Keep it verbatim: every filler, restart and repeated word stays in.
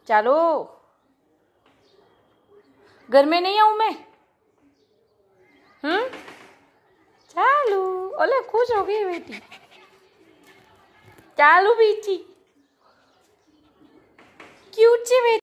चलो घर में नहीं आऊं मैं। हम्म चालू ओले खुश हो गई बेटी। चालू बीची क्यूट सी बेटी।